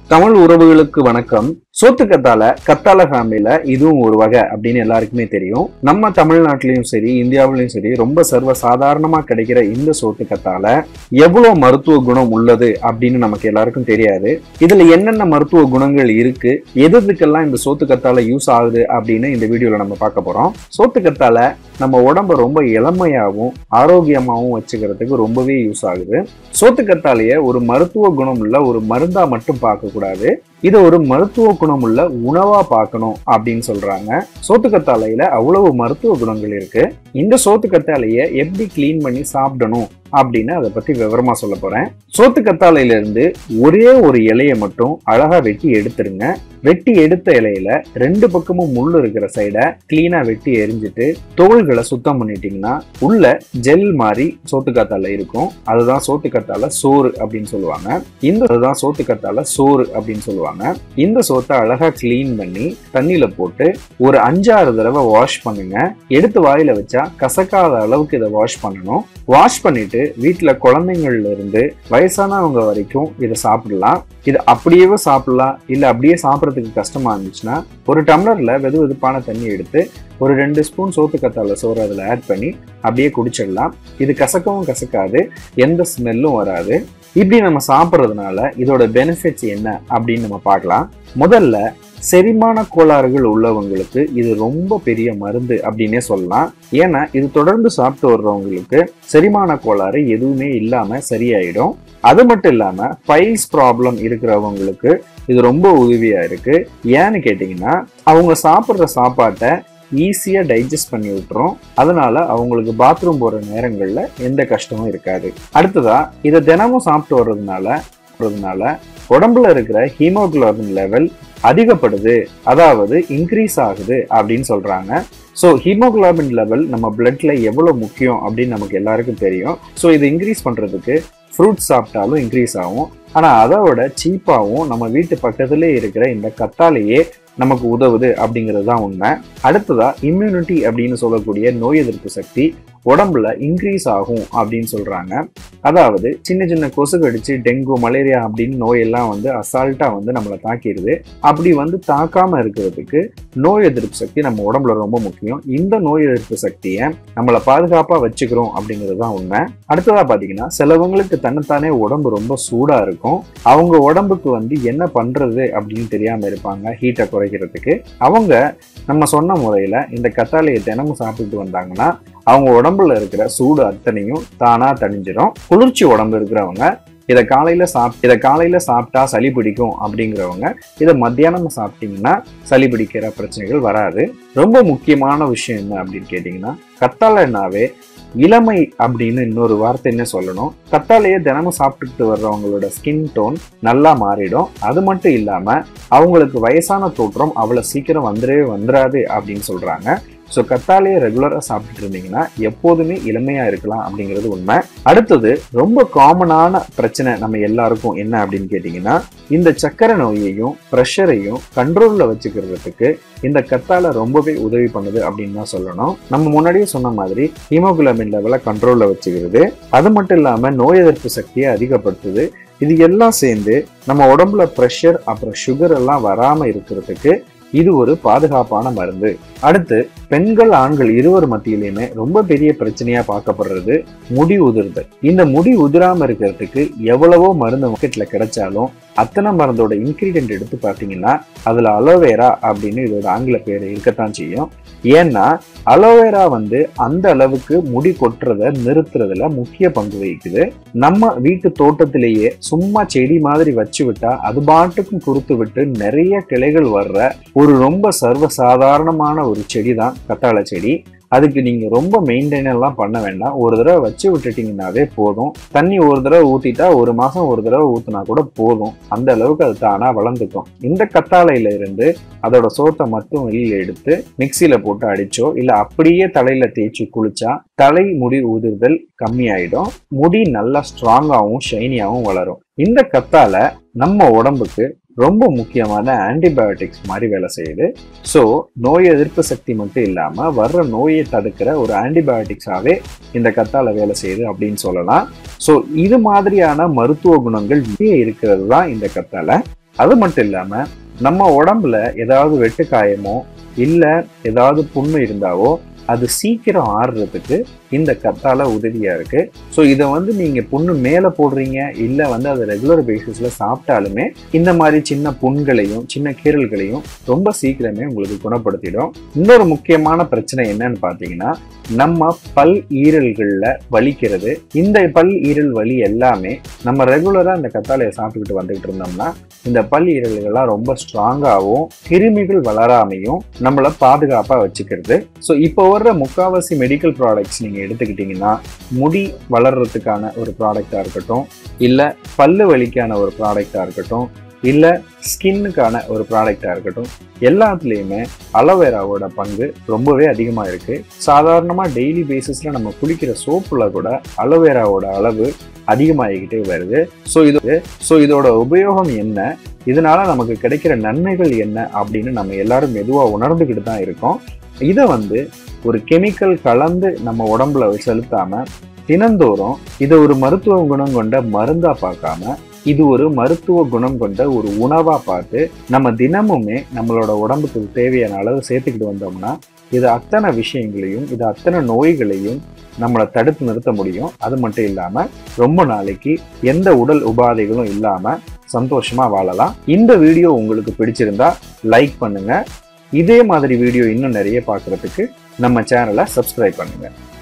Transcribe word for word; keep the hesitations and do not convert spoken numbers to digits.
தமிழ் உறவுகளுக்கு வணக்கம். சோத்துக்கத்தால கத்தால ஃபேமிலியில இதுவும் ஒரு வகை அப்படின்னு எல்லாருக்குமே தெரியும். நம்ம தமிழ்நாட்டிலையும் சரி இந்தியாவிலையும் சரி ரொம்ப சர்வ சாதாரணமா கிடைக்கிற இந்த சோத்துக்கத்தால எவ்வளவு மருத்துவ குணம் உள்ளது அப்படின்னு நமக்கு எல்லாருக்கும் தெரியாது. இதுல என்னென்ன மருத்துவ குணங்கள் இருக்கு, எதுக்கெல்லாம் இந்த சோத்துக்கத்தால யூஸ் ஆகுது அப்படின்னு இந்த வீடியோல நம்ம பார்க்க போறோம். சோத்துக்கத்தால நம்ம உடம்ப ரொம்ப இளமையாகவும் ஆரோக்கியமாகவும் வச்சுக்கிறதுக்கு ரொம்பவே யூஸ் ஆகுது. சோத்துக்கத்தாலேயே ஒரு மருத்துவ குணம் உள்ள ஒரு மருந்தா மட்டும் பார்க்க கூடாது, இதை ஒரு மருத்துவ குணம் உள்ள உணவா பார்க்கணும் அப்படின்னு சொல்றாங்க. சோத்துக்கத்தாலையில அவ்வளவு மருத்துவ குணங்கள் இருக்கு. இந்த சோத்துக்கத்தாலைய எப்படி கிளீன் பண்ணி சாப்பிடணும் அப்படின்னு அதை பத்தி விவரமா சொல்ல போறேன். சோத்துக்கத்தாலையில இருந்து ஒரே ஒரு இலைய மட்டும் அழகா வெட்டி எடுத்துருங்க. வெட்டி எடுத்த இலையில ரெண்டு பக்கமும் முள் இருக்கிற சைட கிளீனா வெட்டி எரிஞ்சிட்டு தோள்களை சுத்தம் பண்ணிட்டீங்கன்னா உள்ள ஜெல் மாதிரி சோத்துக்கத்தால இருக்கும். அதுதான் சோத்துக்கத்தால சோறு அப்படின்னு சொல்லுவாங்க. இந்த அதுதான் சோத்துக்கத்தால சோறு அப்படின்னு சொல்லுவாங்க. இந்த சோத்தை அழகா கிளீன் பண்ணி தண்ணியில போட்டு ஒரு அஞ்சாறு தடவை வாஷ் பண்ணுங்க. எடுத்து வாயில வச்சா கசக்காத அளவுக்கு இதை வாஷ் பண்ணணும். வாஷ் பண்ணிட்டு வீட்டுல குழந்தைங்கள்ல இருந்து வயசானவங்க வரைக்கும் இதை சாப்பிடலாம். இது அப்படியே சாப்பிடலாம், இல்ல அப்படியே சாப்பிடறதுக்கு கஷ்டமா இருந்துச்சுன்னா ஒரு டம்ளர்ல வெது வெதுப்பான தண்ணி எடுத்து ஒரு ரெண்டு ஸ்பூன் சோத்துக்கத்தால சோறு அதுல ஆட் பண்ணி அப்படியே குடிச்சிடலாம். இது கசக்கவும் கசக்காது, எந்த ஸ்மெல்லும் வராது. இப்படி நம்ம சாப்பிட்றதுனால இதோட பெனிஃபிட்ஸ் என்ன அப்படின்னு நம்ம பார்க்கலாம். முதல்ல செரிமான கோளாறுகள் உள்ளவங்களுக்கு இது ரொம்ப பெரிய மருந்து அப்படின்னே சொல்லலாம். ஏன்னா இது தொடர்ந்து சாப்பிட்டு வர்றவங்களுக்கு செரிமான கோளாறு எதுவுமே இல்லாம சரியாயிடும். அது மட்டும் இல்லாம பைல்ஸ் ப்ராப்ளம் இருக்கிறவங்களுக்கு இது ரொம்ப உதவியா இருக்கு. ஏன்னு கேட்டீங்கன்னா அவங்க சாப்பிட்ற சாப்பாட்டை ஈஸியா டைஜஸ்ட் பண்ணி விட்டுரும். அதனால அவங்களுக்கு பாத்ரூம் போற நேரங்கள்ல எந்த கஷ்டமும் இருக்காது. அடுத்ததா இதை தினமும் சாப்பிட்டு வர்றதுனால வர்றதுனால உடம்புல இருக்கிற ஹீமோகுளோபின் லெவல் அதிகப்படுது, அதாவது இன்க்ரீஸ் ஆகுது அப்படின்னு சொல்றாங்க. ஸோ ஹீமோகுளோபின் லெவல் நம்ம பிளட்ல எவ்வளவு முக்கியம் அப்படின்னு நமக்கு எல்லாருக்கும் தெரியும். ஸோ இது இன்க்ரீஸ் பண்றதுக்கு ஃப்ரூட்ஸ் சாப்பிட்டாலும் இன்க்ரீஸ் ஆகும். ஆனா அதை விட சீப்பாவும் நம்ம வீட்டு பக்கத்திலே இருக்கிற இந்த கத்தாலேயே நமக்கு உதவுது அப்படிங்கிறது தான் உண்மை. அடுத்ததா இம்யூனிட்டி அப்படின்னு சொல்லக்கூடிய நோய் எதிர்ப்பு சக்தி உடம்புல இன்க்ரீஸ் ஆகும் அப்படின்னு சொல்றாங்க. அதாவது சின்ன சின்ன கொசு கடிச்சு டெங்கு மலேரியா அப்படின்னு நோயெல்லாம் வந்து அசால்ட்டா வந்து நம்மளை தாக்கிடுது. அப்படி வந்து தாக்காம இருக்கிறதுக்கு நோய் எதிர்ப்பு சக்தி நம்ம உடம்புல ரொம்ப முக்கியம். இந்த நோய் எதிர்ப்பு சக்தியை நம்மளை பாதுகாப்பா வச்சுக்கிறோம் அப்படிங்கிறது தான் உண்மை. அடுத்ததா பாத்தீங்கன்னா சிலவங்களுக்கு தன்னைத்தானே உடம்பு ரொம்ப சூடா இருக்கும். அவங்க உடம்புக்கு வந்து என்ன பண்றது அப்படின்னு தெரியாம இருப்பாங்க. ஹீட்டை குறைக்கிறதுக்கு அவங்க நம்ம சொன்ன முறையில இந்த கத்தாழையை தினமும் சாப்பிட்டு வந்தாங்கன்னா அவங்க உடம்புல இருக்கிற சூடு அத்தனையும் தானா தணிஞ்சிடும். குளிர்ச்சி உடம்பு இருக்கிறவங்க இதை காலையில சாப் இதை காலையில சாப்பிட்டா சளி பிடிக்கும் அப்படிங்கிறவங்க இதை மத்தியானம் சாப்பிட்டீங்கன்னா சளி பிடிக்கிற பிரச்சனைகள் வராது. ரொம்ப முக்கியமான விஷயம் என்ன அப்படின்னு கேட்டீங்கன்னா கத்தாழைனாவே இளமை அப்படின்னு இன்னொரு வார்த்தை என்ன சொல்லணும். கத்தாழையை தினமும் சாப்பிட்டுட்டு வர்றவங்களோட ஸ்கின் டோன் நல்லா மாறிடும். அது மட்டும் இல்லாம அவங்களுக்கு வயசான தோற்றம் அவ்வளவு சீக்கிரம் வந்துடவே வந்துடாது அப்படின்னு சொல்றாங்க. ஸோ கத்தாழையை ரெகுலரா சாப்பிட்டுட்டு இருந்தீங்கன்னா எப்போதுமே இளமையா இருக்கலாம் அப்படிங்கிறது உண்மை. அடுத்தது ரொம்ப காமனான பிரச்சனை நம்ம எல்லாருக்கும் என்ன அப்படின்னு கேட்டீங்கன்னா இந்த சக்கரை நோயையும் ப்ரெஷரையும் கண்ட்ரோல்ல வச்சுக்கிறதுக்கு இந்த கத்தாழை ரொம்பவே உதவி பண்ணுது அப்படின்னு தான் சொல்லணும். நம்ம முன்னாடியே சொன்ன மாதிரி ஹீமோகுளோபின் லெவலை கண்ட்ரோல்ல வச்சுக்கிறது, அது மட்டும் இல்லாம நோய் எதிர்ப்பு சக்தியை அதிகப்படுத்துது. இது எல்லாம் சேர்ந்து நம்ம உடம்புல ப்ரெஷர் அப்புறம் சுகர் எல்லாம் வராம இருக்கிறதுக்கு இது ஒரு பாதுகாப்பான மருந்து. அடுத்து பெண்கள் ஆண்கள் இருவர் மத்தியிலுமே ரொம்ப பெரிய பிரச்சனையா பார்க்கப்படுறது முடி உதிர்தல். இந்த முடி உதிராம இருக்கிறதுக்கு எவ்வளவோ மருந்து மார்க்கெட்ல கிடைச்சாலும் அத்தனை மருந்தோட இன்கிரீடியன்ட் எடுத்து பார்த்தீங்கன்னா அதுல அலோவேரா அப்படின்னு இதோட ஆங்கில பேர் இருக்கத்தான் செய்யும். ஏன்னா அலோவேரா வந்து அந்த அளவுக்கு முடி கொட்டுறத நிறுத்துறதுல முக்கிய பங்கு வகிக்குது. நம்ம வீட்டு தோட்டத்திலேயே சும்மா செடி மாதிரி வச்சு விட்டா அது பாட்டுக்கும் குறுத்து விட்டு நிறைய கிளைகள் வர்ற ஒரு ரொம்ப சர்வ சாதாரணமான ஒரு செடி தான் கத்தாழை செடி. அதுக்கு நீங்க ரொம்ப மெயின்டைன் எல்லாம் பண்ண வேண்டாம். ஒரு தடவை வச்சு விட்டுட்டீங்கன்னாவே போதும். தண்ணி ஒரு தடவை ஊத்திட்டா ஒரு மாசம் ஒரு தடவை ஊத்தினா கூட போதும். அந்த அளவுக்கு அது தானா வளர்ந்துக்கும். இந்த கத்தாழையில இருந்து அதோட சோத்தை மட்டும் வெளியில எடுத்து மிக்சியில போட்டு அடிச்சோ இல்ல அப்படியே தலையில தேய்ச்சி குளிச்சா தலை முடி உதிர்தல் கம்மியாயிடும். முடி நல்லா ஸ்ட்ராங்காகவும் ஷைனியாகவும் வளரும். இந்த கத்தாழை நம்ம உடம்புக்கு ரொம்ப முக்கியமான ஆன்டிபயோட்டிக்ஸ் மாதிரி வேலை செய்யுது. ஸோ நோய் எதிர்ப்பு சக்தி மட்டும் இல்லாம வர்ற நோயை தடுக்கிற ஒரு ஆன்டிபயோட்டிக்ஸாவே இந்த கத்தாழை வேலை செய்யுது அப்படின்னு சொல்லலாம். ஸோ இது மாதிரியான மருத்துவ குணங்கள் நிறைய இருக்கிறது தான் இந்த கத்தாழை. அது மட்டும் இல்லாம நம்ம உடம்புல ஏதாவது வெட்டுக்காயமோ இல்ல ஏதாவது புண்ணு இருந்தாவோ அது சீக்கிரம் ஆறுறதுக்கு இந்த கத்தாழை உதவியா இருக்கு. ஸோ இதை வந்து நீங்க புண்ணு மேல போடுறீங்க இல்ல வந்து அதை ரெகுலர் பேசிஸ்ல சாப்பிட்டாலுமே இந்த மாதிரி சின்ன புண்களையும் சின்ன கீறல்களையும் ரொம்ப சீக்கிரமே உங்களுக்கு குணப்படுத்திடும். இன்னொரு முக்கியமான பிரச்சனை என்னன்னு பாத்தீங்கன்னா நம்ம பல் ஈரல்கள்ல வலிக்கிறது. இந்த பல் ஈரல் வலி எல்லாமே நம்ம ரெகுலரா இந்த கத்தாழையை சாப்பிட்டுக்கிட்டு வந்துகிட்டு இருந்தோம்னா இந்த பல் ஈரல்கள்லாம் ரொம்ப ஸ்ட்ராங்காகவும் கிருமிகள் வளராமையும் நம்மளை பாதுகாப்பா வச்சுக்கிறது. ஸோ இப்போ வர்ற முக்காவாசி மெடிக்கல் ப்ராடக்ட்ஸ் நீங்க எடுத்துக்கிட்டீங்கன்னா முடி வளர்றதுக்கான ஒரு ப்ராடக்டா இருக்கட்டும் இல்ல பல்லு வலிக்கான ஒரு ப்ராடக்டா இருக்கட்டும் இல்ல ஸ்கின்னுக்கான ஒரு ப்ராடக்டா இருக்கட்டும் எல்லாத்துலேயுமே அலோவேராவோட பங்கு ரொம்பவே அதிகமா இருக்கு. சாதாரணமா டெய்லி பேசிஸ்ல நம்ம குளிக்கிற சோப்புல கூட அலோவேராவோட அளவு அதிகமாகிக்கிட்டே வருது. ஸோ இது ஸோ இதோட உபயோகம் என்ன, இதனால நமக்கு கிடைக்கிற நன்மைகள் என்ன அப்படின்னு நம்ம எல்லாரும் மெதுவாக உணர்ந்துக்கிட்டு தான் இருக்கோம். இதை வந்து ஒரு கெமிக்கல் கலந்து நம்ம உடம்புல செலுத்தாம தினந்தோறும் இதை ஒரு மருத்துவ குணம் கொண்ட மருந்தா பார்க்காம இது ஒரு மருத்துவ குணம் கொண்ட ஒரு உணவா பார்த்து நம்ம தினமுமே நம்மளோட உடம்புக்கு தேவையான அளவு சேர்த்துக்கிட்டு வந்தோம்னா இது அத்தனை விஷயங்களையும் இது அத்தனை நோய்களையும் நம்மளை தடுத்து நிறுத்த முடியும். அது மட்டும் இல்லாம ரொம்ப நாளைக்கு எந்த உடல் உபாதைகளும் இல்லாம சந்தோஷமா வாழலாம். இந்த வீடியோ உங்களுக்கு பிடிச்சிருந்தா லைக் பண்ணுங்க. இதே மாதிரி வீடியோ இன்னும் நிறைய பார்க்கறதுக்கு நம்ம சேனலை சப்ஸ்கிரைப் பண்ணுங்க.